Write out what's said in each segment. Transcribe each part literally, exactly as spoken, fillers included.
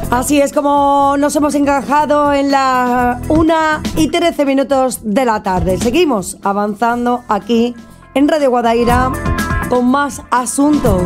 Así es como nos hemos encajado en la una y trece minutos de la tarde. Seguimos avanzando aquí en Radio Guadaira con más asuntos.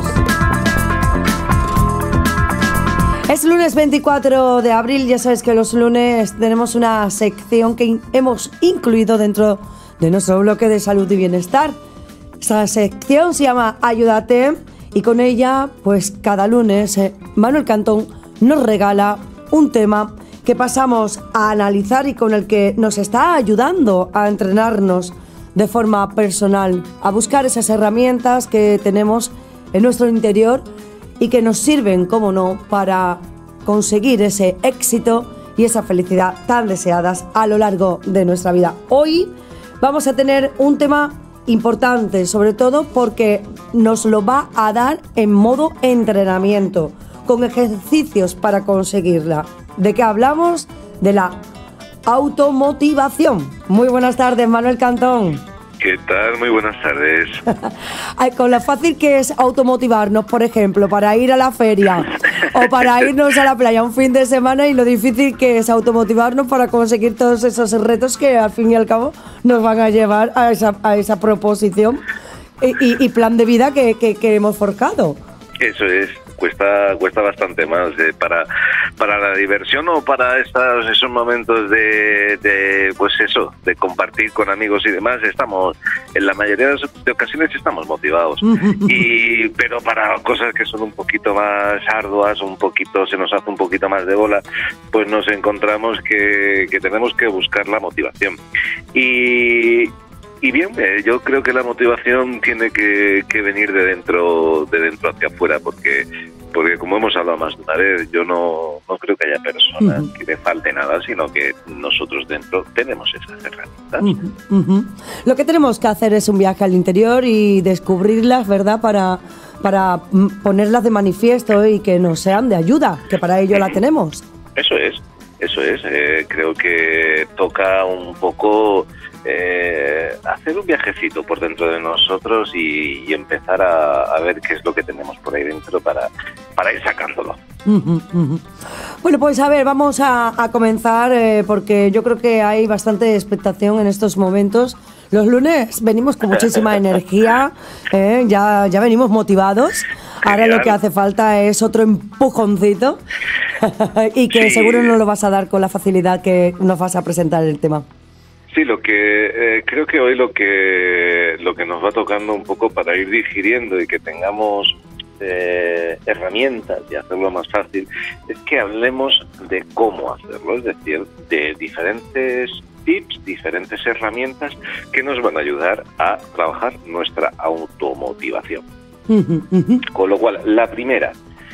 Es lunes veinticuatro de abril, ya sabes que los lunes tenemos una sección que hemos incluido dentro de nuestro bloque de salud y bienestar. Esta sección se llama Ayúdate y con ella, pues cada lunes, eh, Manuel Cantón nos regala un tema que pasamos a analizar y con el que nos está ayudando a entrenarnos de forma personal, a buscar esas herramientas que tenemos en nuestro interior y que nos sirven, como no, para conseguir ese éxito y esa felicidad tan deseadas a lo largo de nuestra vida. Hoy vamos a tener un tema importante, sobre todo porque nos lo va a dar en modo entrenamiento, con ejercicios para conseguirla. ¿De qué hablamos? De la automotivación. Muy buenas tardes, Manuel Cantón. ¿Qué tal? Muy buenas tardes. Ay, con lo fácil que es automotivarnos, por ejemplo, para ir a la feria o para irnos a la playa un fin de semana, y lo difícil que es automotivarnos para conseguir todos esos retos que al fin y al cabo nos van a llevar a esa, a esa proposición y, y, y plan de vida que, que, que hemos forjado. Eso es. Cuesta cuesta bastante más eh, para para la diversión o para estos esos momentos de, de pues eso de compartir con amigos y demás. Estamos en la mayoría de ocasiones estamos motivados y pero para cosas que son un poquito más arduas, un poquito se nos hace un poquito más de bola, pues nos encontramos que, que tenemos que buscar la motivación. Y Y bien, eh, yo creo que la motivación tiene que, que venir de dentro de dentro hacia afuera, porque porque como hemos hablado más de una vez, yo no, no creo que haya personas uh-huh. que le falte nada, sino que nosotros dentro tenemos esas herramientas. Uh-huh. Uh-huh. Lo que tenemos que hacer es un viaje al interior y descubrirlas, ¿verdad?, para, para ponerlas de manifiesto y que nos sean de ayuda, que para ello uh-huh. la tenemos. Eso es, eso es. Eh, creo que toca un poco Eh, hacer un viajecito por dentro de nosotros y, y empezar a, a ver qué es lo que tenemos por ahí dentro para, para ir sacándolo. Uh-huh, uh-huh. Bueno, pues a ver, vamos a, a comenzar eh, porque yo creo que hay bastante expectación en estos momentos. Los lunes venimos con muchísima energía, eh, ya, ya venimos motivados. Ahora Genial. Lo que hace falta es otro empujoncito y que sí. seguro nos lo vas a dar con la facilidad que nos vas a presentar el tema. Sí, lo que eh, creo que hoy lo que lo que nos va tocando un poco para ir digiriendo y que tengamos eh, herramientas y hacerlo más fácil es que hablemos de cómo hacerlo, es decir, de diferentes tips, diferentes herramientas que nos van a ayudar a trabajar nuestra automotivación. Con lo cual, la primera,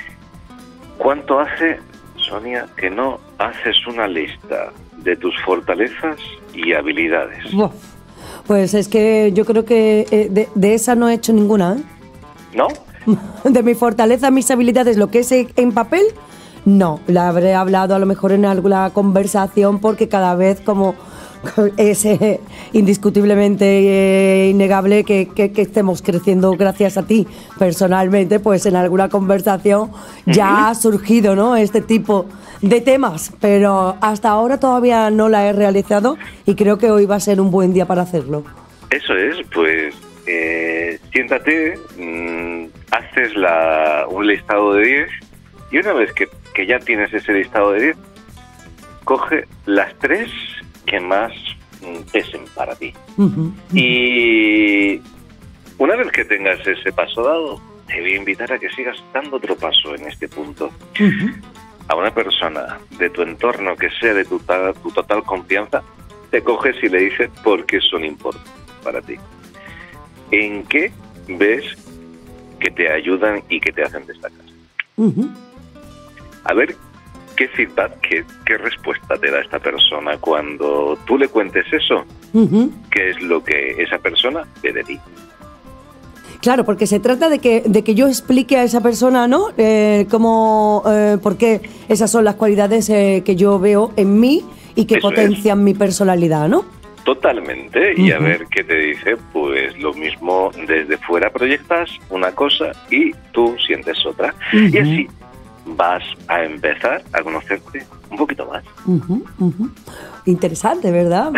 ¿cuánto hace, Sonia, que no haces una lista de tus fortalezas y habilidades? Uf, pues es que yo creo que eh, de, de esa no he hecho ninguna, ¿eh? ¿No? De mi fortaleza, mis habilidades, lo que es en papel, no. La habré hablado a lo mejor en alguna conversación porque cada vez como es eh, indiscutiblemente eh, innegable que, que, que estemos creciendo gracias a ti personalmente, pues en alguna conversación ya uh-huh. ha surgido, ¿no?, este tipo de temas, pero hasta ahora todavía no la he realizado y creo que hoy va a ser un buen día para hacerlo. Eso es, pues eh, siéntate, mmm, haces la, un listado de diez y una vez que, que ya tienes ese listado de diez, coge las tres que más mmm, pesen para ti. Uh-huh, uh-huh. Y una vez que tengas ese paso dado, te voy a invitar a que sigas dando otro paso en este punto. Uh-huh. A una persona de tu entorno que sea de tu, tu total confianza, te coges y le dices por qué son importantes para ti. ¿En qué ves que te ayudan y que te hacen destacar? Uh-huh. A ver qué feedback, qué, qué respuesta te da esta persona cuando tú le cuentes eso. Uh-huh. ¿Qué es lo que esa persona ve de ti? Claro, porque se trata de que, de que yo explique a esa persona, ¿no?, eh, cómo, eh, por qué esas son las cualidades eh, que yo veo en mí y que Eso potencian es. mi personalidad, ¿no? Totalmente, y uh-huh. a ver qué te dice. Pues lo mismo, desde fuera proyectas una cosa y tú sientes otra. Uh-huh. Y así vas a empezar a conocerte un poquito más. Uh-huh, uh-huh. Interesante, ¿verdad?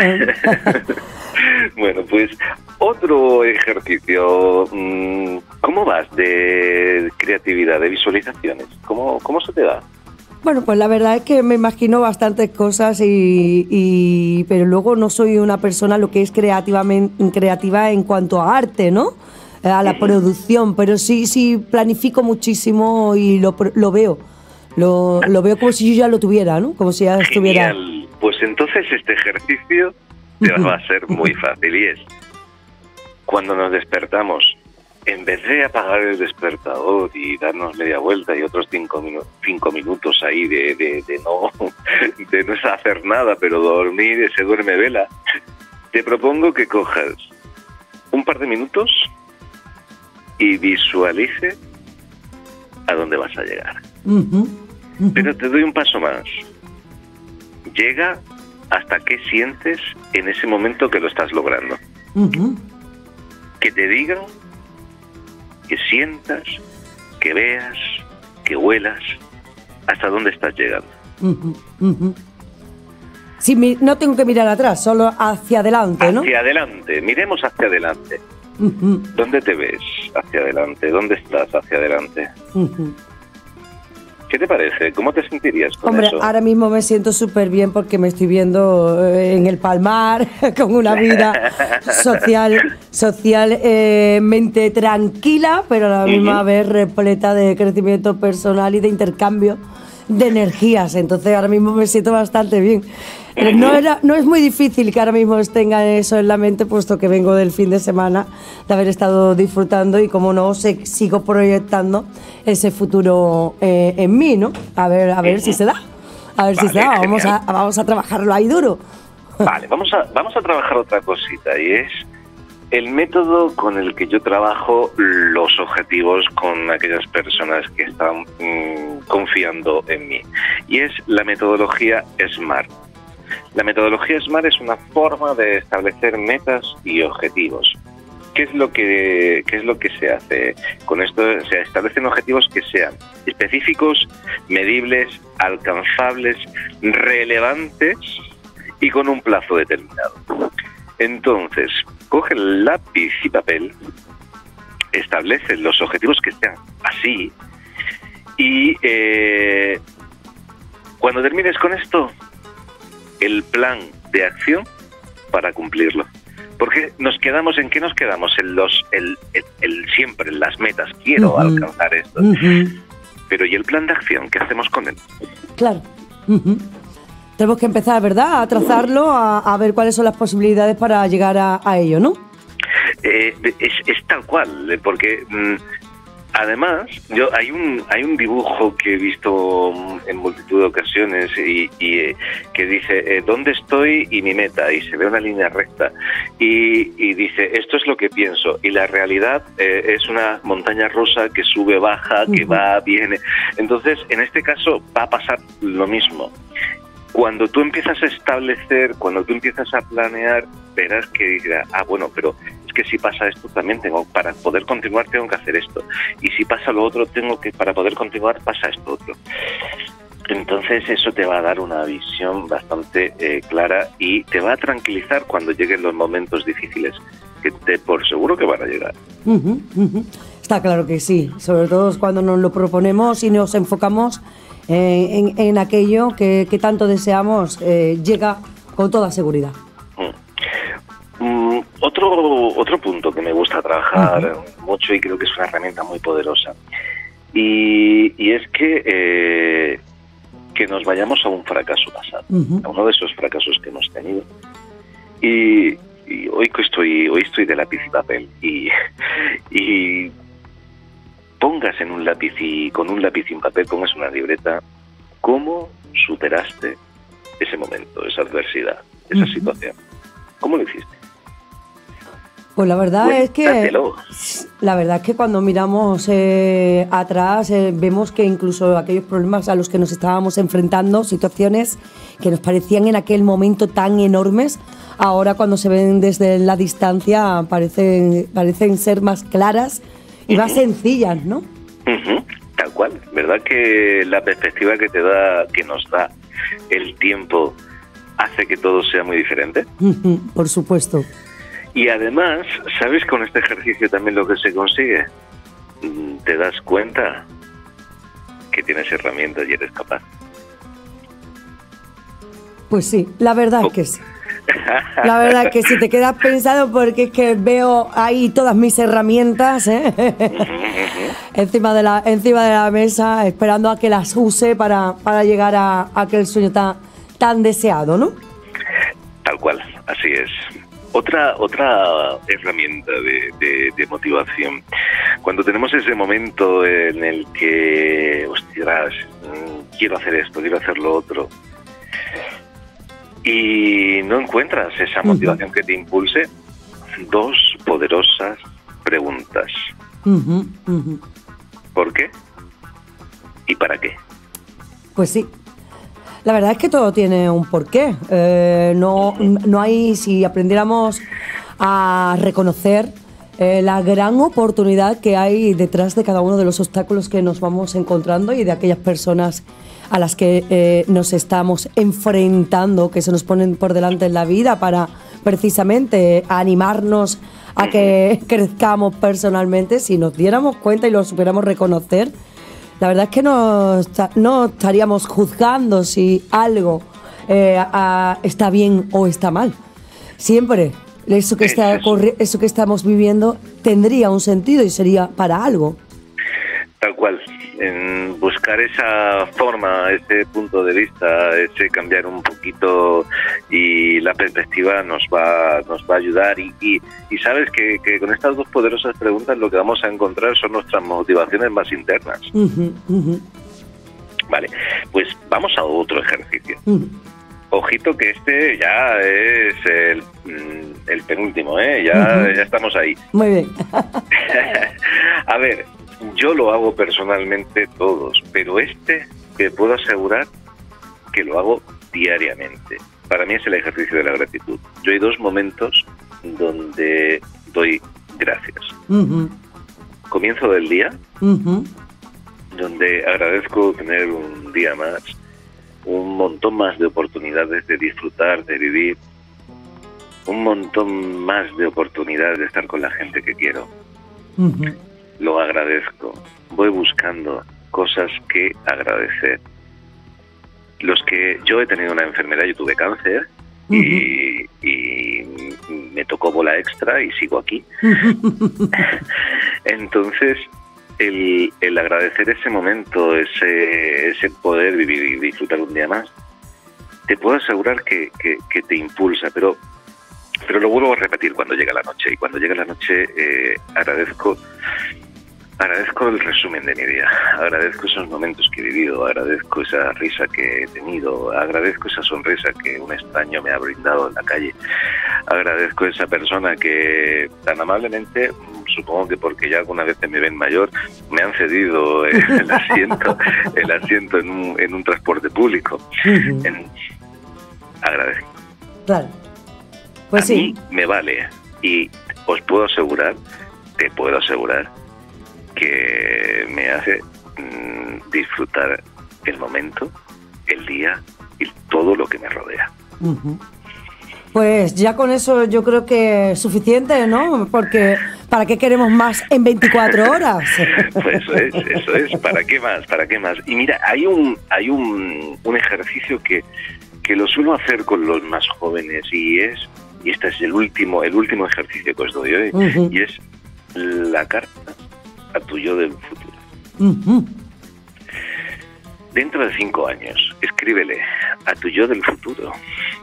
Bueno, pues otro ejercicio. ¿Cómo vas de creatividad, de visualizaciones? ¿Cómo, cómo se te da? Bueno, pues la verdad es que me imagino bastantes cosas, y, y pero luego no soy una persona lo que es creativamente, creativa en cuanto a arte, ¿no? A la uh-huh. producción, pero sí, sí planifico muchísimo y lo, lo veo. Lo, lo veo como si yo ya lo tuviera, ¿no? Como si ya estuviera... Genial. Pues entonces este ejercicio te va a ser muy fácil, y es cuando nos despertamos, en vez de apagar el despertador y darnos media vuelta y otros cinco, minu- cinco minutos ahí de, de, de, no, de no hacer nada, pero dormir, se duerme vela, te propongo que cojas un par de minutos y visualice a dónde vas a llegar. Uh-huh. Uh-huh. Pero te doy un paso más. Llega hasta qué sientes en ese momento que lo estás logrando. Uh-huh. Que te digan, que sientas, que veas, que huelas hasta dónde estás llegando. Uh-huh. Uh-huh. Sí, mi, no tengo que mirar atrás, solo hacia adelante, ¿no? Hacia adelante, miremos hacia adelante. Uh-huh. ¿Dónde te ves hacia adelante? ¿Dónde estás hacia adelante? Uh-huh. ¿Qué te parece? ¿Cómo te sentirías con Hombre, eso? Hombre, ahora mismo me siento súper bien porque me estoy viendo en el Palmar con una vida social, socialmente eh, tranquila, pero a la misma uh-huh. vez repleta de crecimiento personal y de intercambio de energías. Entonces ahora mismo me siento bastante bien. Uh-huh. No, era, no es muy difícil que ahora mismo tenga eso en la mente, puesto que vengo del fin de semana de haber estado disfrutando y, como no, se, sigo proyectando ese futuro eh, en mí, ¿no? A ver, a ver uh-huh. si se da. A ver vale, si se da. Vamos a, vamos a trabajarlo ahí duro. Vale, vamos a, vamos a trabajar otra cosita, y es el método con el que yo trabajo los objetivos con aquellas personas que están mmm, confiando en mí. Y es la metodología SMART. La metodología SMART es una forma de establecer metas y objetivos. ¿Qué es lo que, qué es lo que se hace? Con esto se establecen objetivos que sean específicos, medibles, alcanzables, relevantes y con un plazo determinado. Entonces, coge el lápiz y papel, establece los objetivos que sean así, y eh, cuando termines con esto, el plan de acción para cumplirlo. Porque nos quedamos, ¿en qué nos quedamos? En los, el, el, el siempre, en las metas. Quiero uh-huh. alcanzar esto. Uh-huh. Pero ¿y el plan de acción? ¿Qué hacemos con él? Claro. Uh-huh. Tenemos que empezar, ¿verdad?, a trazarlo, a, a ver cuáles son las posibilidades para llegar a, a ello, ¿no? Eh, es, es tal cual, porque mmm, además yo hay un hay un dibujo que he visto en multitud de ocasiones y, y eh, que dice eh, ¿dónde estoy y mi meta? Y se ve una línea recta y, y dice esto es lo que pienso, y la realidad eh, es una montaña rusa que sube, baja, que uh-huh. va, viene. Entonces, en este caso va a pasar lo mismo. Cuando tú empiezas a establecer, cuando tú empiezas a planear, verás que dirás, ah, bueno, pero es que si pasa esto también tengo, para poder continuar tengo que hacer esto. Y si pasa lo otro, tengo que, para poder continuar pasa esto otro. Entonces eso te va a dar una visión bastante eh, clara y te va a tranquilizar cuando lleguen los momentos difíciles, que te, por seguro que van a llegar. Uh-huh, uh-huh. Está claro que sí, sobre todo cuando nos lo proponemos y nos enfocamos En, en, en aquello que, que tanto deseamos, eh, llega con toda seguridad. Mm. Mm, otro, otro punto que me gusta trabajar uh-huh. mucho, y creo que es una herramienta muy poderosa, y, y es que, eh, que nos vayamos a un fracaso pasado, uh-huh. a uno de esos fracasos que hemos tenido. Y, y hoy que estoy, hoy estoy de lápiz y papel, y, y pongas en un lápiz y con un lápiz y un papel, pongas una libreta, cómo superaste ese momento, esa adversidad, esa uh-huh. situación. ¿Cómo lo hiciste? Pues la verdad Cuéntatelo. es que la verdad es que cuando miramos eh, atrás eh, vemos que incluso aquellos problemas a los que nos estábamos enfrentando, situaciones que nos parecían en aquel momento tan enormes, ahora cuando se ven desde la distancia parecen, parecen ser más claras y uh-huh. más sencillas, ¿no? Uh-huh. Tal Tal cual, ¿verdad que la perspectiva que te da, que nos da el tiempo, hace que todo sea muy diferente? Por supuesto. Y además, ¿sabes con este ejercicio también lo que se consigue? Te das cuenta que tienes herramientas y eres capaz. Pues sí, la verdad es que sí. La verdad que sí, te quedas pensando porque es que veo ahí todas mis herramientas, ¿eh? encima de la encima de la mesa, esperando a que las use para, para llegar a, a aquel sueño tan, tan deseado, ¿no? Tal cual, así es. Otra otra herramienta de, de, de motivación, cuando tenemos ese momento en el que, ostras, quiero hacer esto, quiero hacer lo otro, y no encuentras esa motivación uh-huh. que te impulse, dos poderosas preguntas. Uh-huh, uh-huh. ¿Por qué? ¿Y para qué? Pues sí. La verdad es que todo tiene un porqué. Eh, no, no hay, si aprendiéramos a reconocer eh, la gran oportunidad que hay detrás de cada uno de los obstáculos que nos vamos encontrando y de aquellas personas a las que eh, nos estamos enfrentando, que se nos ponen por delante en la vida para precisamente animarnos a que crezcamos personalmente, si nos diéramos cuenta y lo supiéramos reconocer, la verdad es que no, no estaríamos juzgando si algo eh, a, está bien o está mal. Siempre eso que, está, eso que estamos viviendo tendría un sentido y sería para algo. Tal cual. En buscar esa forma, ese punto de vista, ese cambiar un poquito, y la perspectiva nos va nos va a ayudar. Y, y, y sabes que, que con estas dos poderosas preguntas lo que vamos a encontrar son nuestras motivaciones más internas. Uh-huh, uh-huh. Vale, pues vamos a otro ejercicio. Uh-huh. Ojito que este ya es el, el penúltimo, ¿eh? Ya, uh-huh. ya estamos ahí. Muy bien. A ver, yo lo hago personalmente todos, pero este te puedo asegurar que lo hago diariamente. Para mí es el ejercicio de la gratitud. Yo hay dos momentos donde doy gracias. Uh-huh. Comienzo del día, uh-huh. donde agradezco tener un día más, un montón más de oportunidades de disfrutar, de vivir, un montón más de oportunidades de estar con la gente que quiero. Uh-huh. Lo agradezco. Voy buscando cosas que agradecer. Los que yo he tenido una enfermedad, yo tuve cáncer uh-huh. y, y me tocó bola extra y sigo aquí. Entonces, el, el agradecer ese momento, ese, ese poder vivir y disfrutar un día más, te puedo asegurar que, que, que te impulsa, pero pero lo vuelvo a repetir cuando llega la noche. Y cuando llega la noche eh, agradezco agradezco el resumen de mi día, agradezco esos momentos que he vivido, agradezco esa risa que he tenido, agradezco esa sonrisa que un extraño me ha brindado en la calle, agradezco esa persona que tan amablemente, supongo que porque ya alguna vez me ven mayor, me han cedido el asiento el asiento en un, en un transporte público. Uh-huh. En, agradezco. Claro. Pues a sí. mí me vale, y os puedo asegurar, te puedo asegurar, que me hace mmm, disfrutar el momento, el día y todo lo que me rodea. Uh-huh. Pues ya con eso yo creo que es suficiente, ¿no? Porque ¿para qué queremos más en veinticuatro horas? Pues eso es, eso es. ¿Para qué más? ¿Para qué más? Y mira, hay un hay un, un ejercicio que, que lo suelo hacer con los más jóvenes, y es y este es el último el último ejercicio que os doy hoy, uh-huh. y es la carta a tu yo del futuro. Uh-huh. Dentro de cinco años, escríbele a tu yo del futuro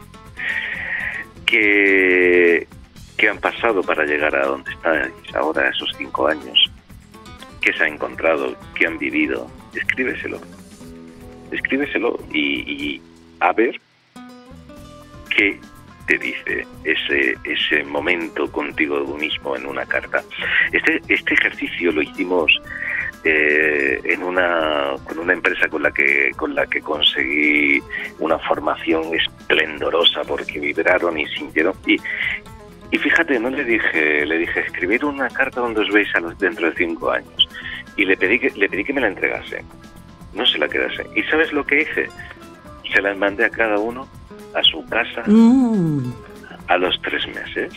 que, que han pasado para llegar a donde estáis ahora, esos cinco años, que se ha encontrado, que han vivido. Escríbeselo. Escríbeselo y, y a ver qué te dice ese ese momento contigo mismo en una carta. Este este ejercicio lo hicimos eh, en una con una empresa con la que con la que conseguí una formación esplendorosa, porque vibraron y sintieron, y y fíjate, no le dije le dije escribir una carta donde os veis a los dentro de cinco años, y le pedí que, le pedí que me la entregase. No se la quedase. ¿Y sabes lo que hice? Se las mandé a cada uno a su casa mm. a los tres meses.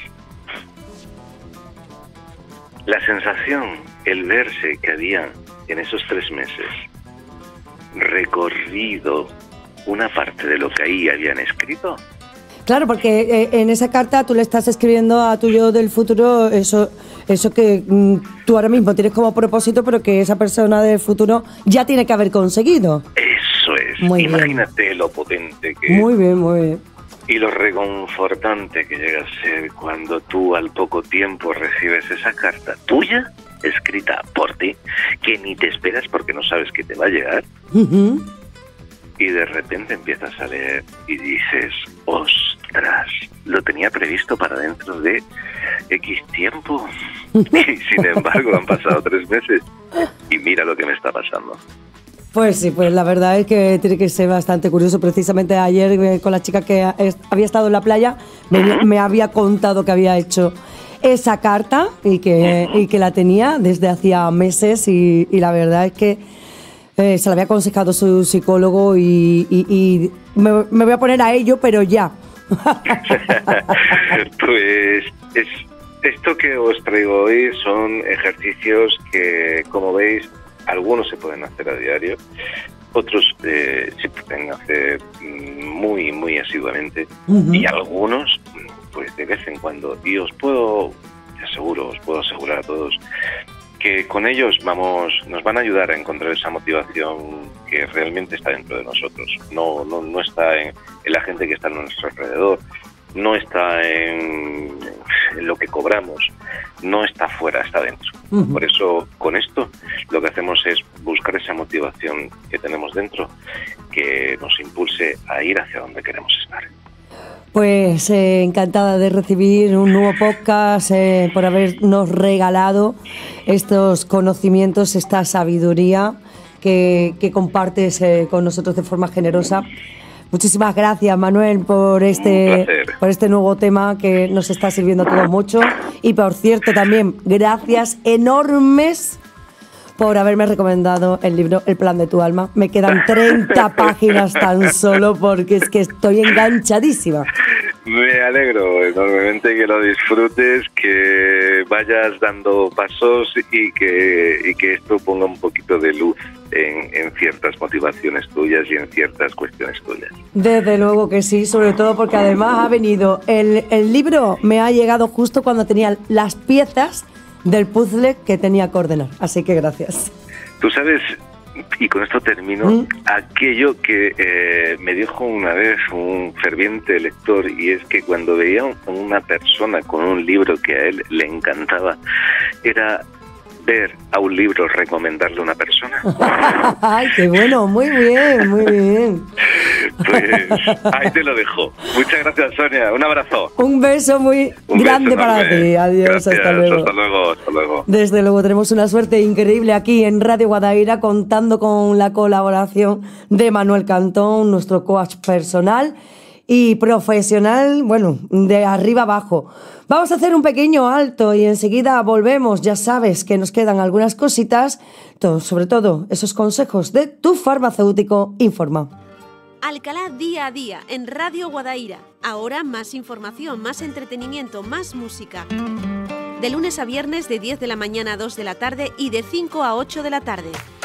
La sensación, el verse que habían en esos tres meses recorrido una parte de lo que ahí habían escrito. Claro, porque eh, en esa carta tú le estás escribiendo a tu yo del futuro eso, eso que mm, tú ahora mismo tienes como propósito, pero que esa persona del futuro ya tiene que haber conseguido. Eso es. Muy Imagínate bien. Lo potente que Muy bien, muy bien. Y lo reconfortante que llega a ser cuando tú al poco tiempo recibes esa carta tuya, escrita por ti, que ni te esperas porque no sabes que te va a llegar. Uh-huh. Y de repente empiezas a leer y dices, ostras, lo tenía previsto para dentro de X tiempo. Y sin embargo han pasado tres meses y mira lo que me está pasando. Pues sí, pues la verdad es que tiene que ser bastante curioso. Precisamente ayer eh, con la chica que había estado en la playa, me, uh-huh. me había contado que había hecho esa carta y que, uh-huh. y que la tenía desde hacía meses y, y la verdad es que Eh, se lo había aconsejado su psicólogo y, y, y me, me voy a poner a ello, pero ya. Pues es, esto que os traigo hoy son ejercicios que, como veis, algunos se pueden hacer a diario, otros eh, se pueden hacer muy, muy asiduamente, uh-huh. y algunos, pues de vez en cuando. Y os puedo, te aseguro, os puedo asegurar a todos que con ellos vamos, nos van a ayudar a encontrar esa motivación que realmente está dentro de nosotros. No, no, no está en, en la gente que está a nuestro alrededor, no está en, en lo que cobramos, no está fuera, está dentro. Uh-huh. Por eso, con esto, lo que hacemos es buscar esa motivación que tenemos dentro, que nos impulse a ir hacia donde queremos estar. Pues eh, encantada de recibir un nuevo podcast, eh, por habernos regalado estos conocimientos, esta sabiduría que, que compartes eh, con nosotros de forma generosa. Muchísimas gracias, Manuel, por este, por este nuevo tema que nos está sirviendo a todos mucho. Y por cierto, también gracias enormes por haberme recomendado el libro El plan de tu alma. Me quedan treinta páginas tan solo porque es que estoy enganchadísima. Me alegro enormemente que lo disfrutes, que vayas dando pasos y que, y que esto ponga un poquito de luz en, en ciertas motivaciones tuyas y en ciertas cuestiones tuyas. Desde luego que sí, sobre todo porque además ha venido, el, el libro me ha llegado justo cuando tenía las piezas del puzzle que tenía que ordenar, así que gracias. Tú sabes, y con esto termino, ¿Mm? aquello que eh, me dijo una vez un ferviente lector, y es que cuando veía a una persona con un libro que a él le encantaba, era ver a un libro recomendarle a una persona. ¡Ay, qué bueno! Muy bien, muy bien. Pues ahí te lo dejo. Muchas gracias, Sonia. Un abrazo. Un beso muy Un grande beso para ti. Adiós, gracias, hasta luego. Hasta luego, hasta luego. Desde luego tenemos una suerte increíble aquí en Radio Guadaira, contando con la colaboración de Manuel Cantón, nuestro coach personal y profesional, bueno, de arriba abajo. Vamos a hacer un pequeño alto y enseguida volvemos. Ya sabes que nos quedan algunas cositas, todo, sobre todo esos consejos de tu farmacéutico Informa. Alcalá día a día en Radio Guadaira. Ahora más información, más entretenimiento, más música. De lunes a viernes de diez de la mañana a dos de la tarde y de cinco a ocho de la tarde.